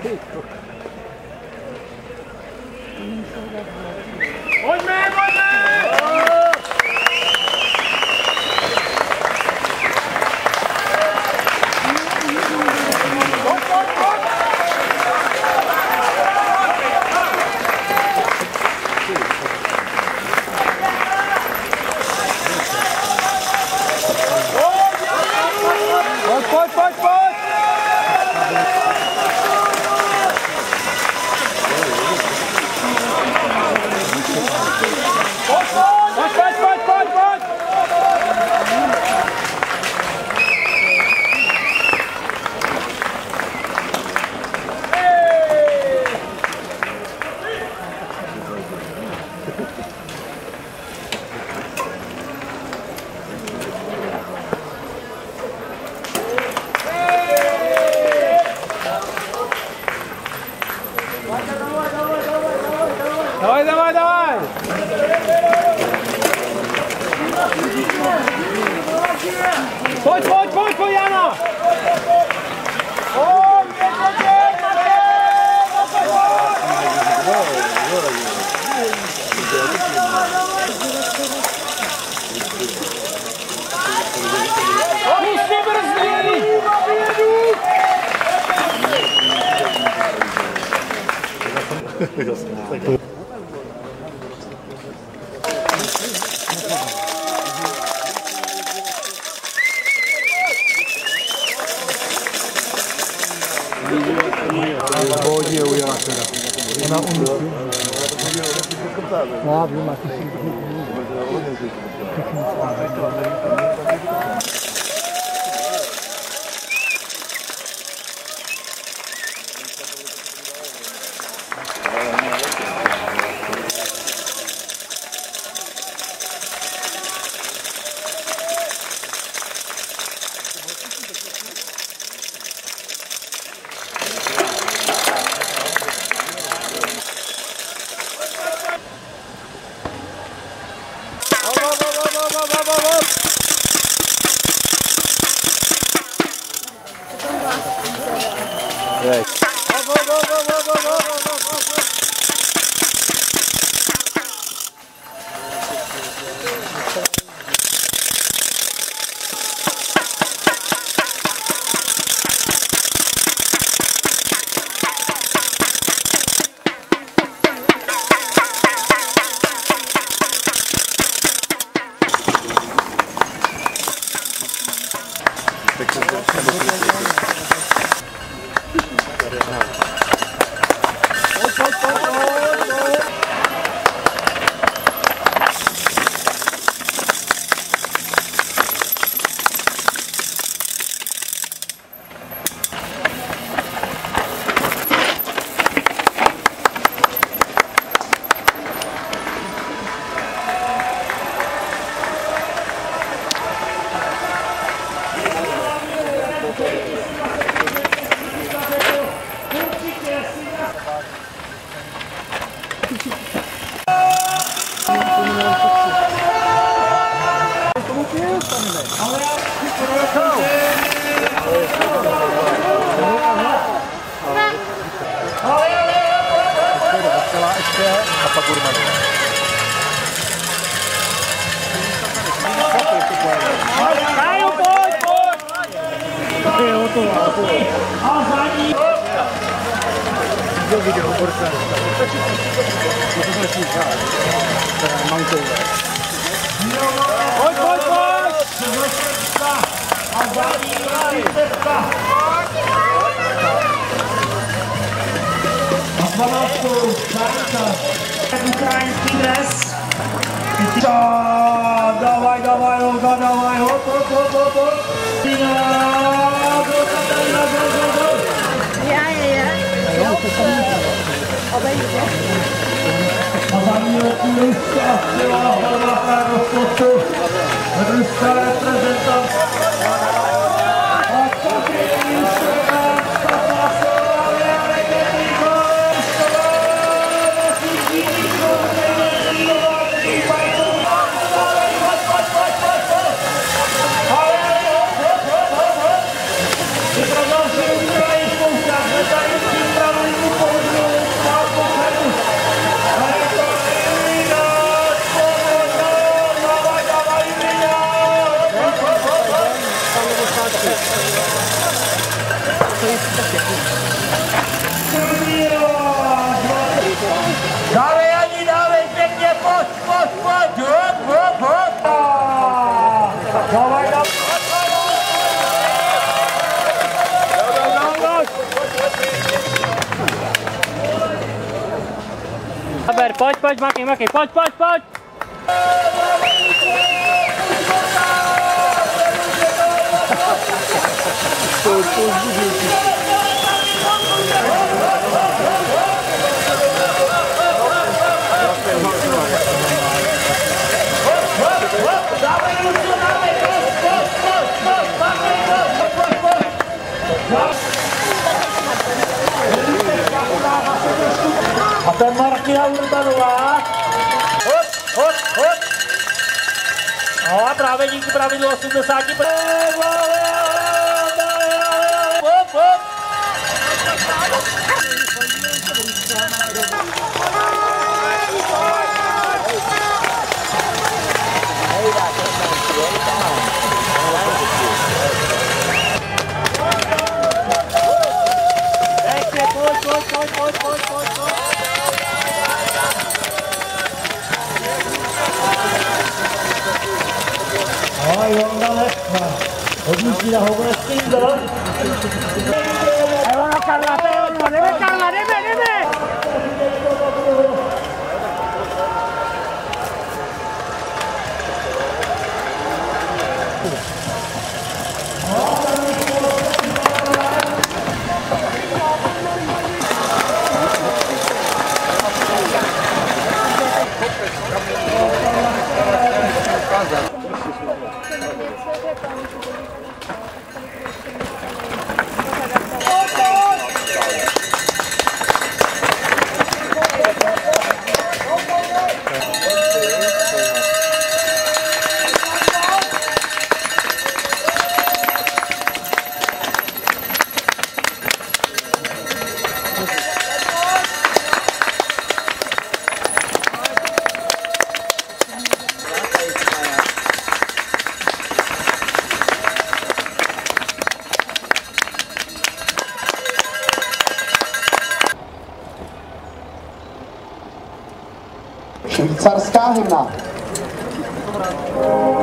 Pojďme, pojďme! Давай, давай, давай! Pojď, pojď, pojď, pojď, Jana! Musí brzdit! Hodně ujela teda. Ona umí. No, vím, a ty si a pak urban. Kájo, pojď, pojď! Je hotová. A zadní! Kdo viděl Horská? To začít dát. Teda Mankové. Pojď, pojď, pojď! A zadní! A 12. Vzpomínka. Ukrajinský dres. Dávaj, dávaj, Olga, dávaj, hop. A za ní letní ruská sila, hlavná rozpočtu, ruská reprezentace. A takový instrument, taková sila, realitní gol, Připravil se Ukrajinskou, tak jsme tady připravili. Dávej, Ani, dávej, pěkně, pojď, hop. Dávej, Pojď, Maki, pojď! A ten Martina Urbanová. Hop. No a právě díky pravidlu 80. Hop. Pojď. A Jonda Letna. Hodnutí na Horská. Evo, Karla, jdeme! Švýcarská hymna.